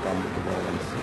İstanbul'da bağlantısı.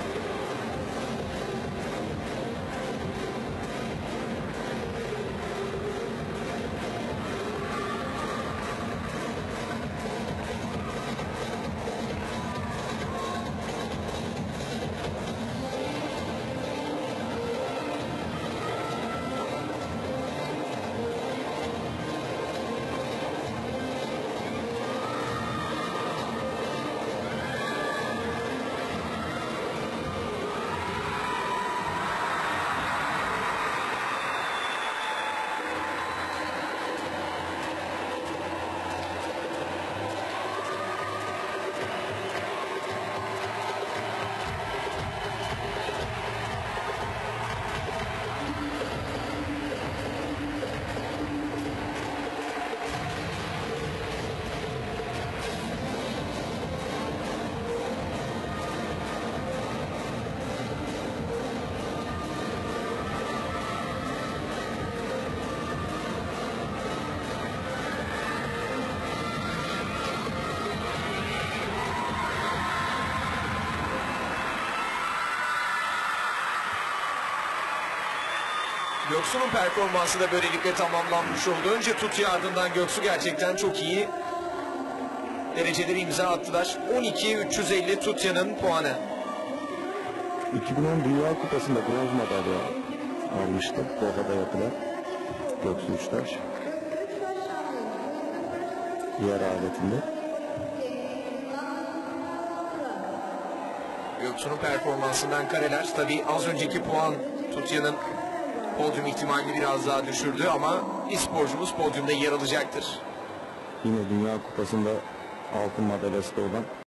Göksu'nun performansı da böylelikle tamamlanmış oldu. Önce Tutya, ardından Göksu gerçekten çok iyi dereceleri imza attılar. 12.350 Tutya'nın puanı. 2010 Dünya Kupası'nda bronz madalya almıştı. Doha'da yapılan Göksu Üçtaş. Diğer aletinde. Göksu'nun performansından kareler. Tabii az önceki puan Tutya'nın podyum ihtimalini biraz daha düşürdü ama bir sporcumuz podyumda yer alacaktır. Yine Dünya Kupası'nda altın madalyası da olan